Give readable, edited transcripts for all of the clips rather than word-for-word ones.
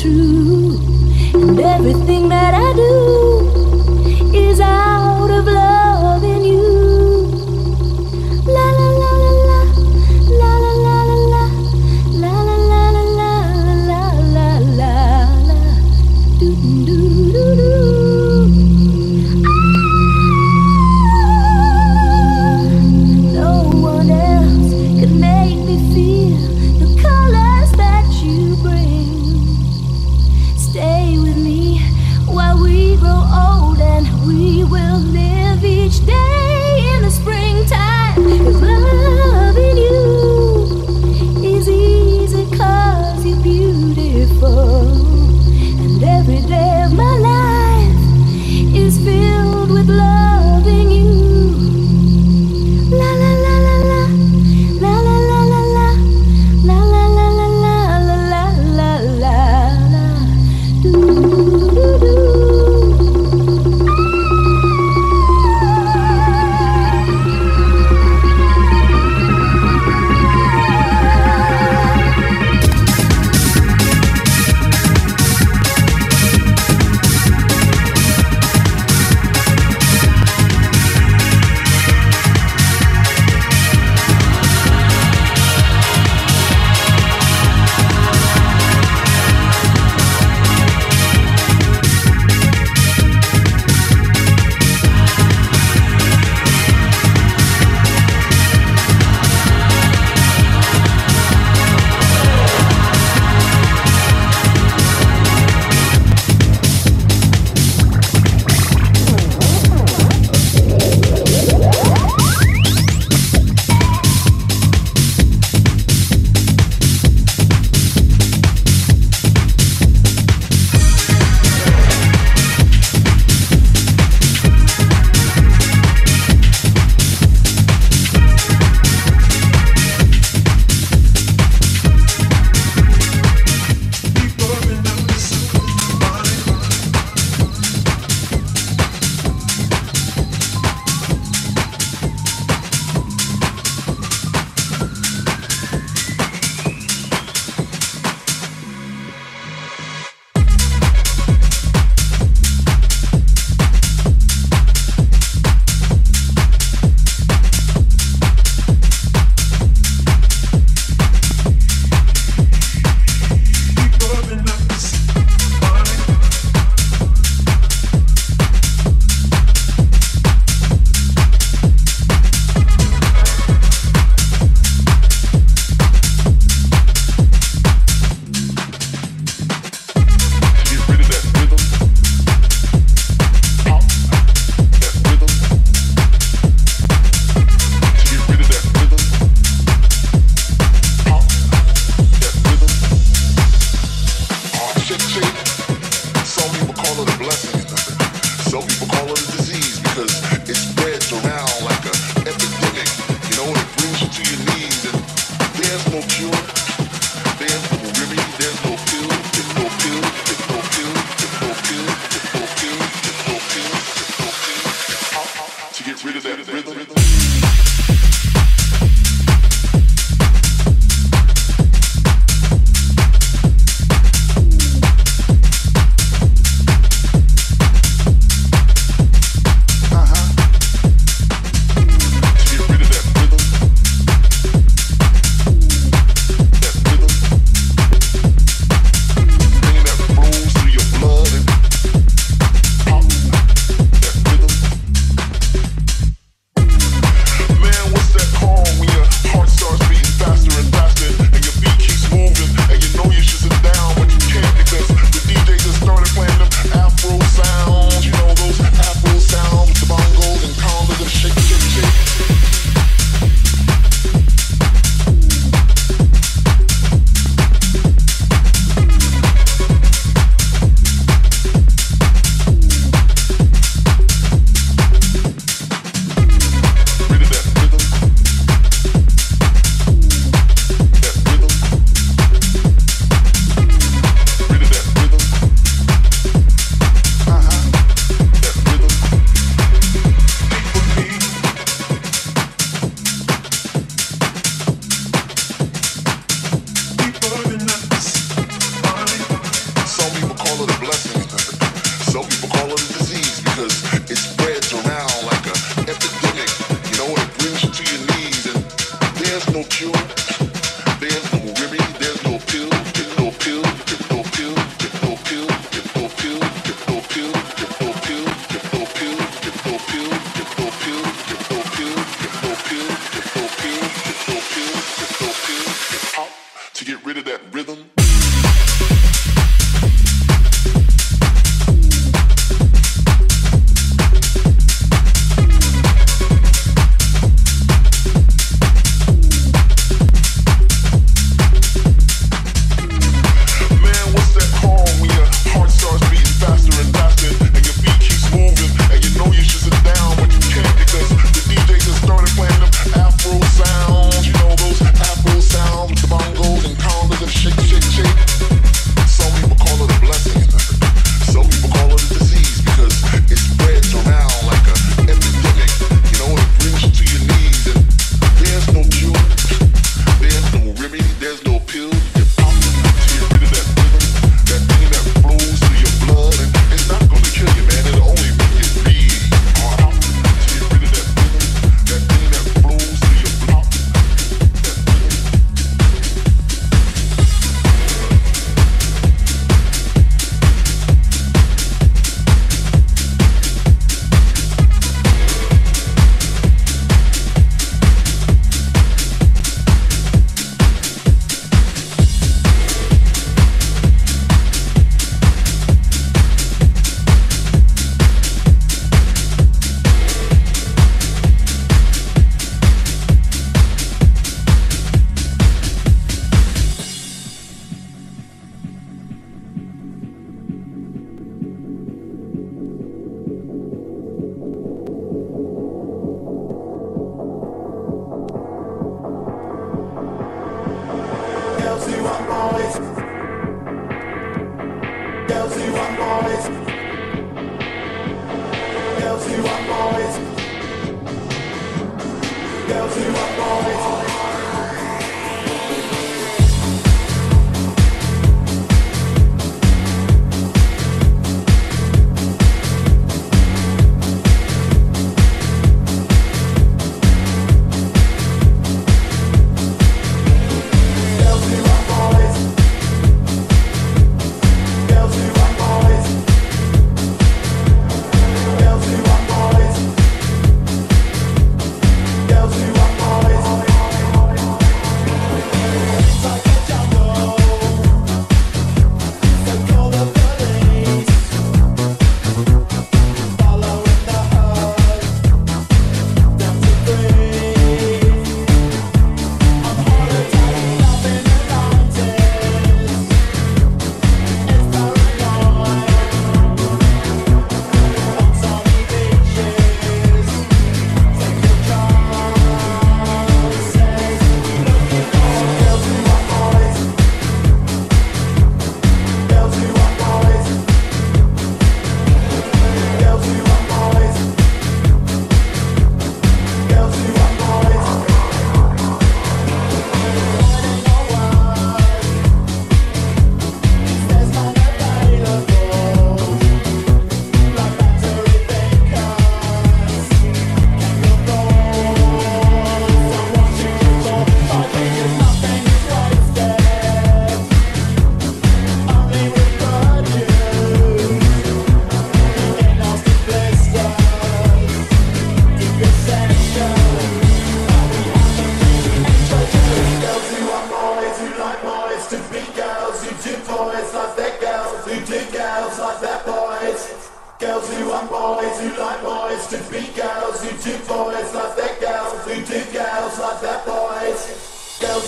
true, and everything that I do is out of love in you. La la la la la la la la la la la la la la la la do do do do. No one else can make me feel the colors that you bring. Stay with me while we grow old, and we will live each day in the springtime. 'Cause loving you is easy 'cause you're beautiful, and every day of my life is filled with loving you. La la la la la la la la la la la la la la la la la la do do do.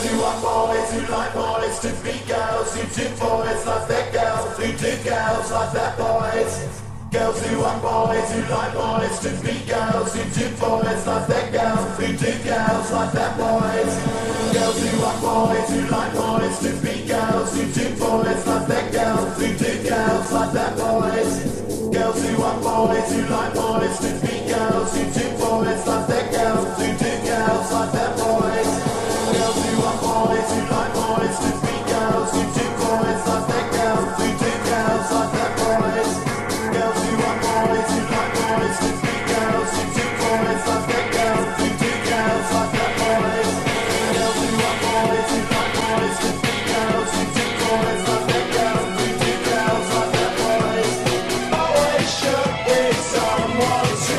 who want boys, who like boys to be girls, who do boys like their girls, who do girls like their boys. Girls who want boys, who like boys to be girls, who do boys like their girls, who do girls like their boys. Girls who want boys, who like boys to be girls, who do boys like their girls, who do girls like their boys. Girls who want boys, who like boys to be girls, who do boys like their girls, who do girls like their boys. Girls who want boys, who like boys to be girls, who do boys like their girls, who do girls like their boys. Girls who want boys, who like boys to be girls, who do boys like their girls, who do girls like their boys. Girls who want boys, who like boys to be girls, who do boys like their girls, who do girls like their boys. Always should be someone to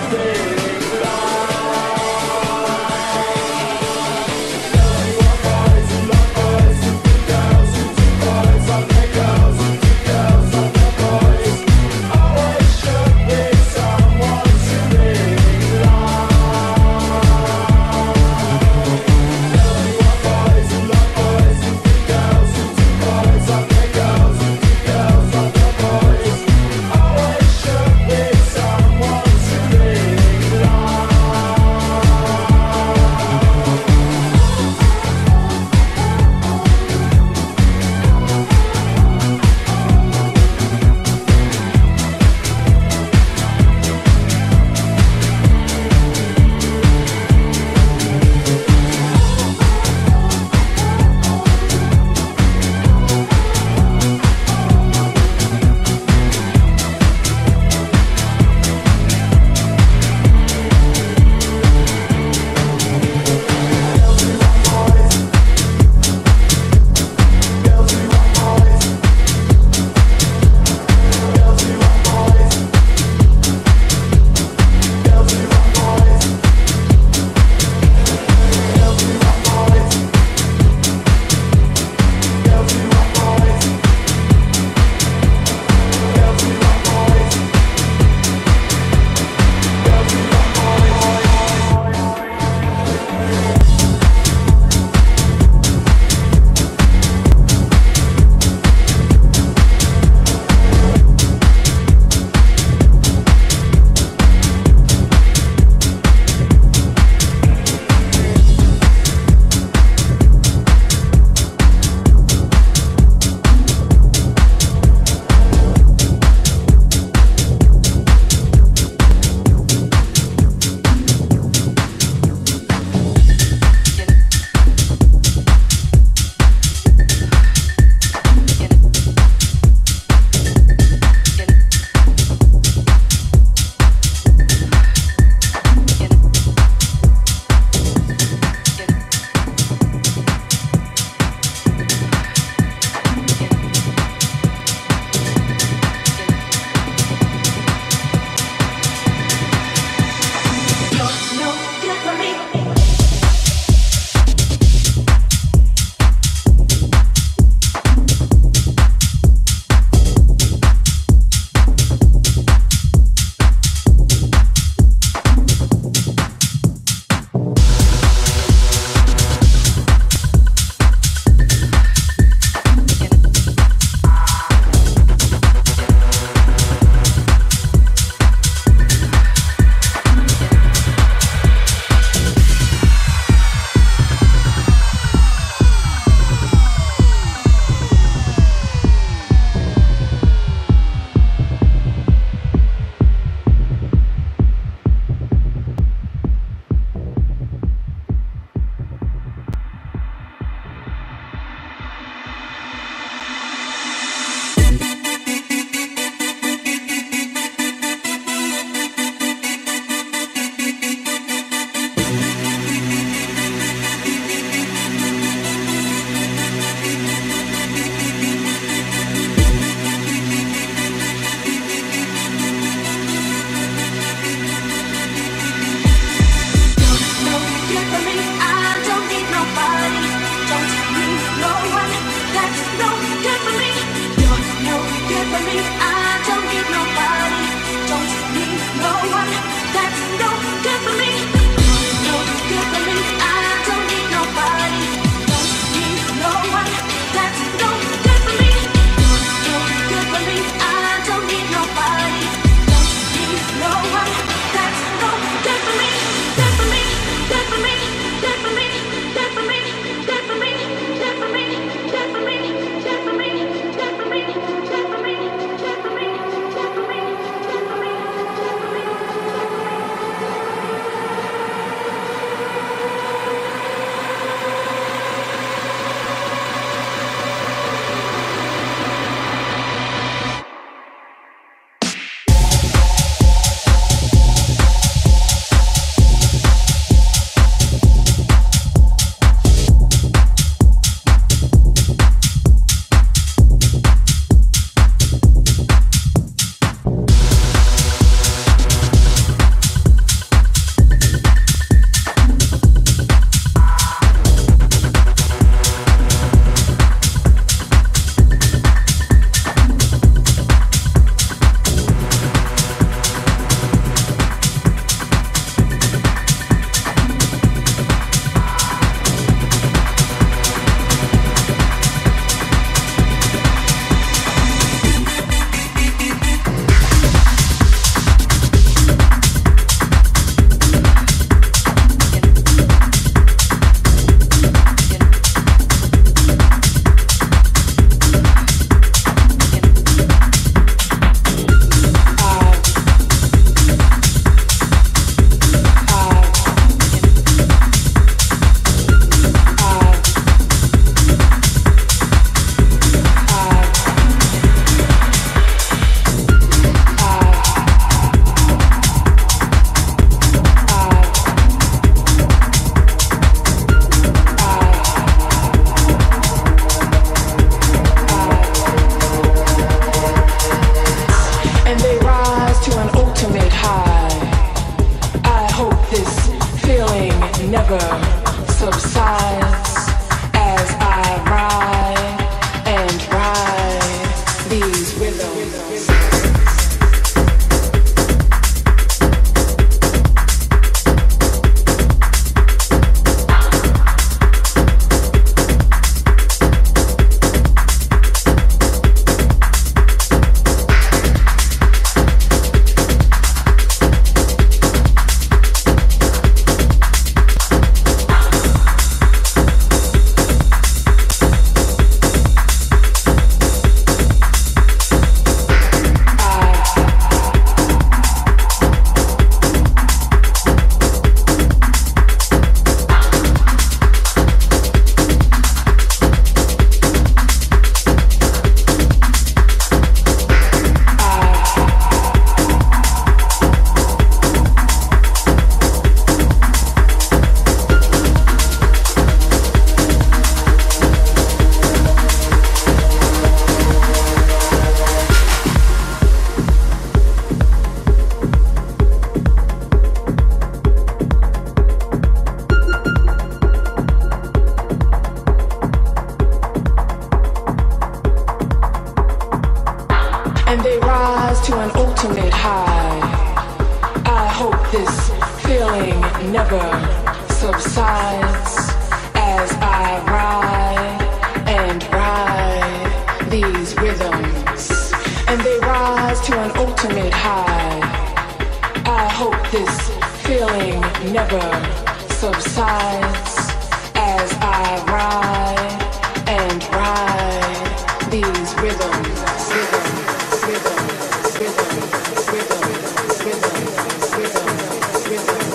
never subsides as I ride and ride these rhythms, and they rise to an ultimate high. I hope this feeling never subsides as I ride and ride these rhythms, rhythms, rhythms, rhythms, rhythms, rhythms, rhythms, rhythms.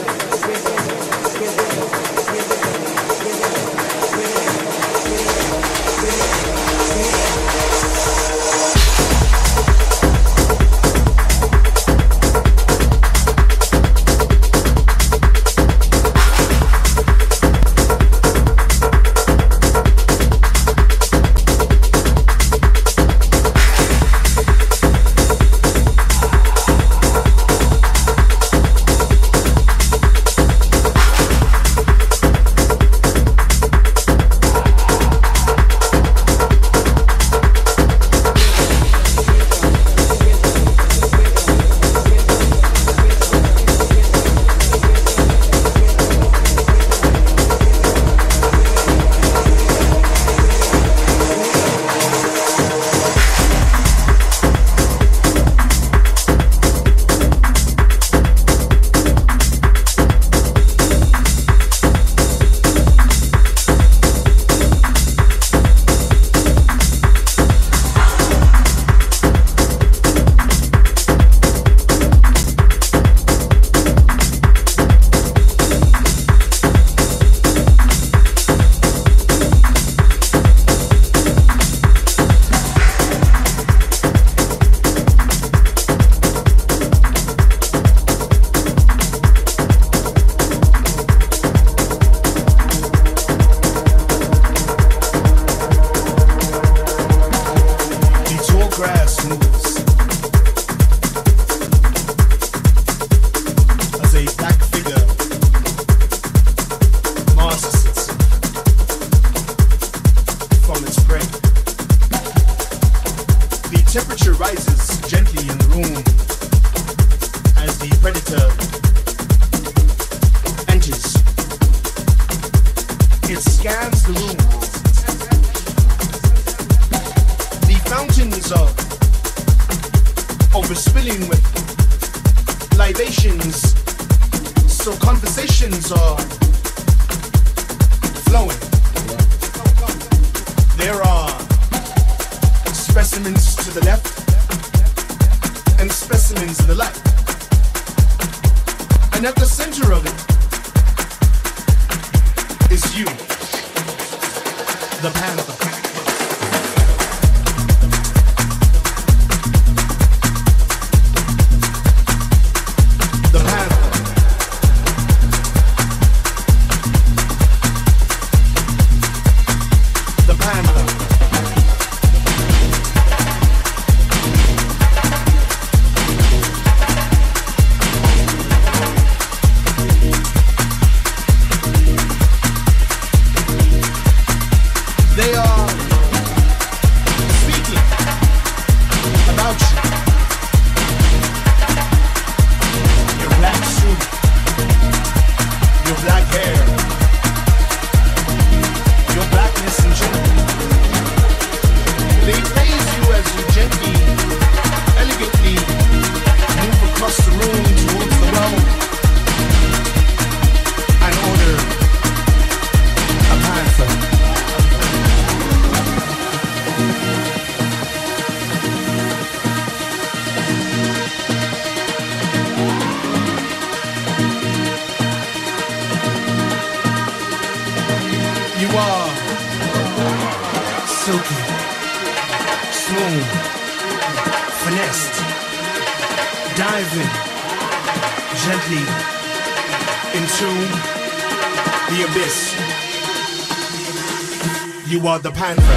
You are the panther.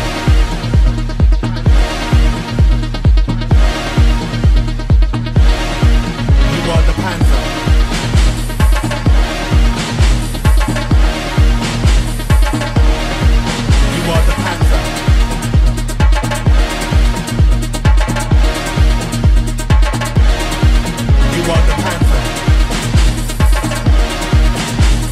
You are the panther. You are the panther. You are the panther.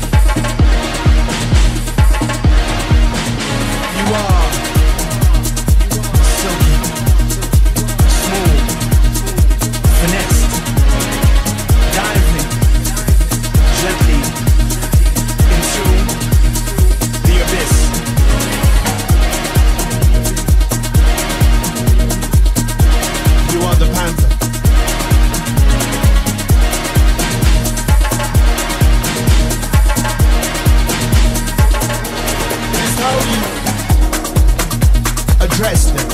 address them.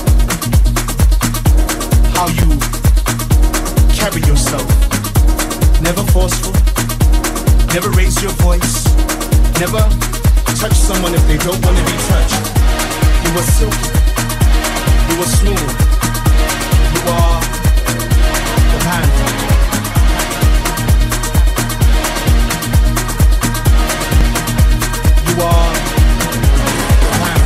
How you carry yourself. Never forceful, never raise your voice, never touch someone if they don't want to be touched. You are silky, you are smooth, you are the panther. You are the panther.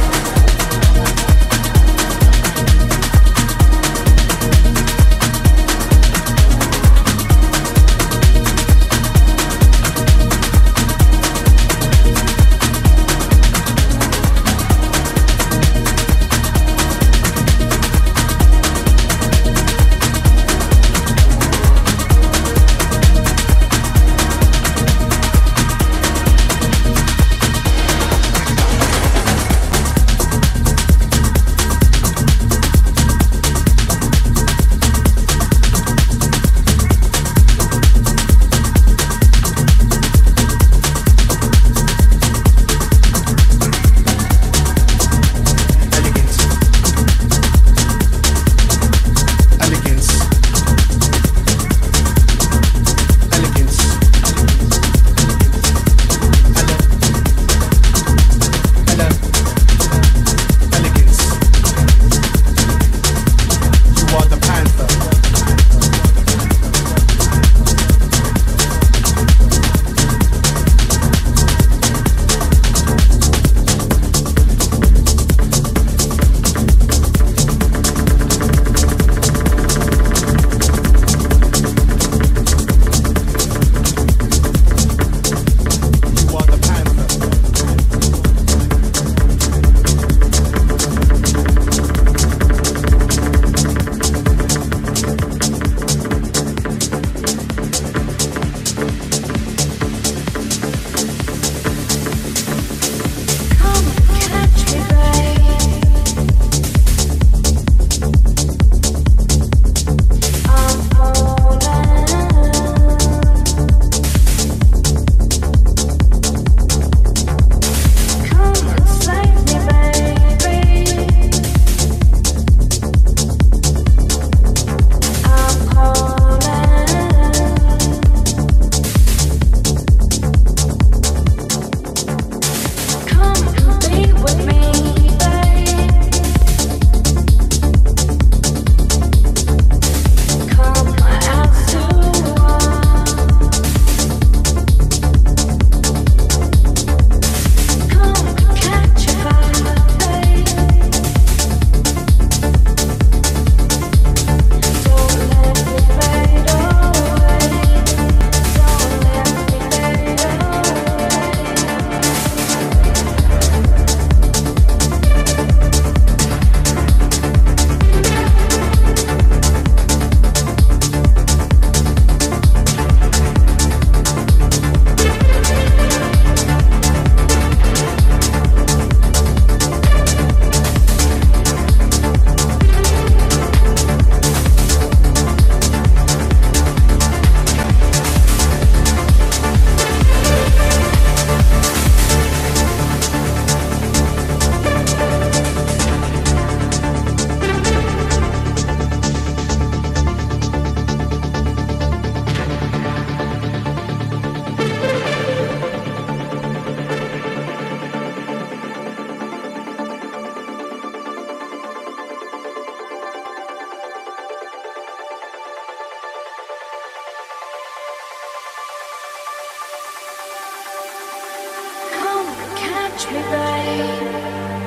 Catch me, babe.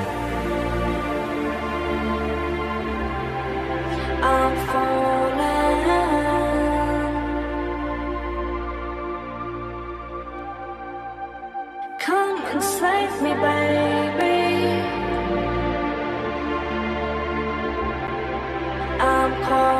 I'm falling. Come and save me, baby. I'm calling.